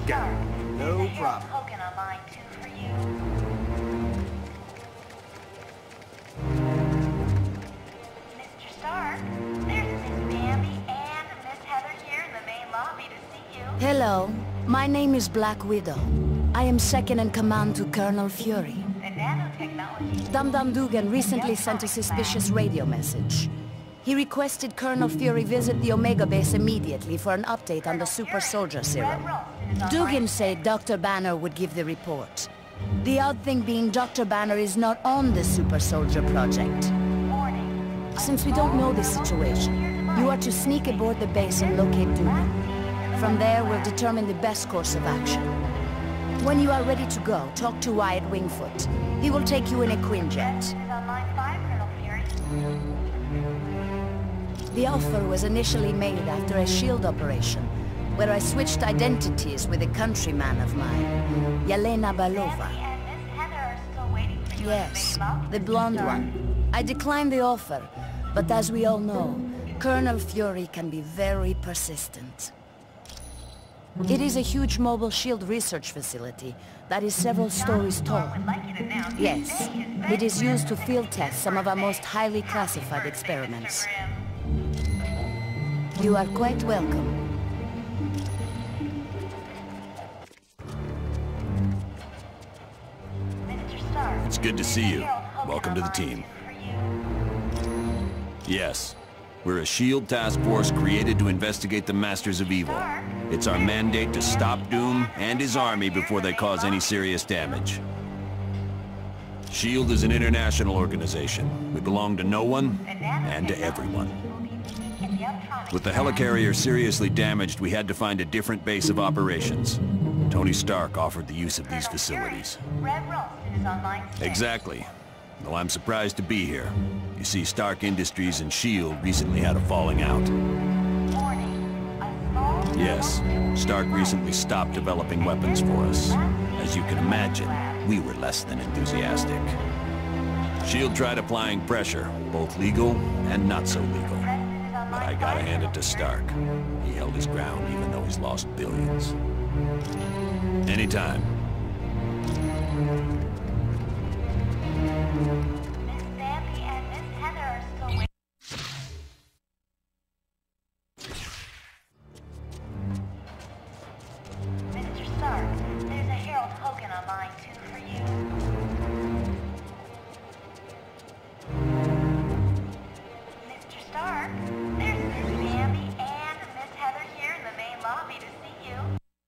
Got it. No problem. Token on mine too for you. Mr. Stark, there's Miss Bambi and Miss Heather here in the main lobby to see you. Hello. My name is Black Widow. I am second in command to Colonel Fury. The nanotechnology. Dum-Dum Dugan recently sent a suspicious radio message. He requested Colonel Fury visit the Omega base immediately for an update on the super soldier serum. Dugan said Dr. Banner would give the report. The odd thing being Dr. Banner is not on the super soldier project. Since we don't know the situation, you are to sneak aboard the base and locate Dugan. From there, we'll determine the best course of action. When you are ready to go, talk to Wyatt Wingfoot. He will take you in a Quinjet. The offer was initially made after a SHIELD operation, where I switched identities with a countryman of mine, Yelena Belova. Yes, the blonde one. I declined the offer, but as we all know, Colonel Fury can be very persistent. It is a huge mobile SHIELD research facility that is several stories tall. Yes, it is used to field test some of our most highly classified experiments. You are quite welcome. It's good to see you. Welcome to the team. Yes, we're a SHIELD task force created to investigate the Masters of Evil. It's our mandate to stop Doom and his army before they cause any serious damage. SHIELD is an international organization. We belong to no one and to everyone. With the helicarrier seriously damaged, we had to find a different base of operations. Tony Stark offered the use of these facilities. Exactly. Though I'm surprised to be here. You see, Stark Industries and SHIELD recently had a falling out. Yes, Stark recently stopped developing weapons for us. As you can imagine, we were less than enthusiastic. SHIELD tried applying pressure, both legal and not so legal. But I gotta hand it to Stark. He held his ground even though he's lost billions. Anytime. Miss Bambi and Miss Heather are still waiting. Mr. Stark, there's a Harold Hogan on mine too for you. Mr. Stark, there's Miss Bambi and Miss Heather here in the main lobby to see you.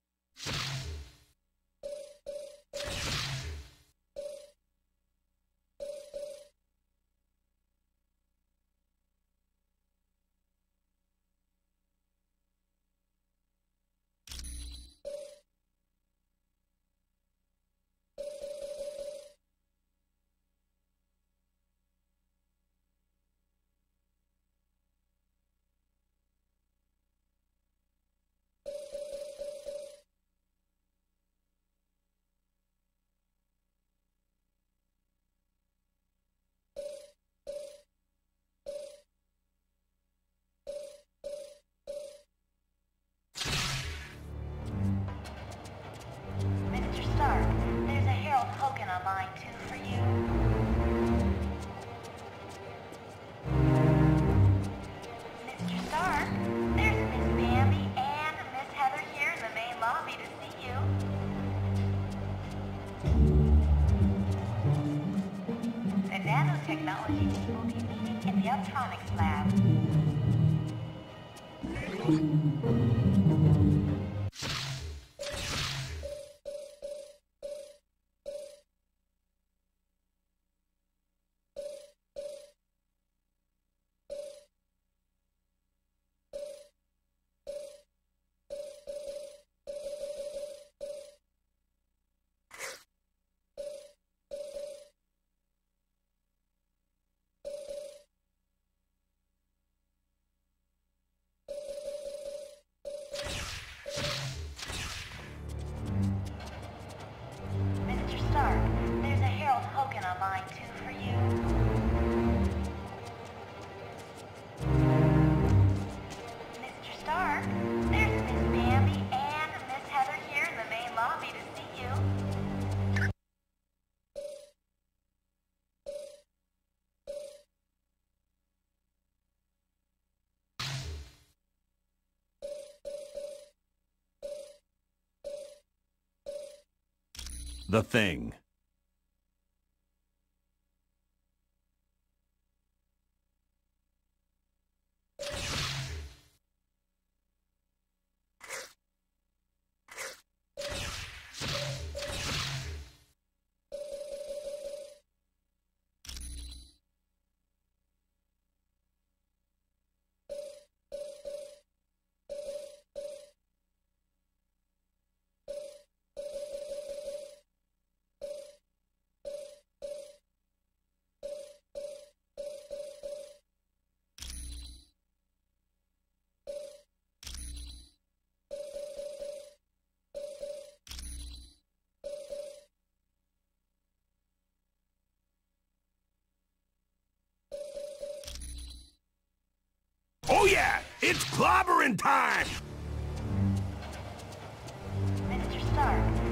Mr. Stark, there's a Harold Hogan on mine too for you. Mr. Stark, there's Miss Bambi and Miss Heather here in the main lobby to see you. The nanotechnology team will be meeting in the Optronics lab. The Thing. Oh yeah! It's clobbering time! Mr. Stark,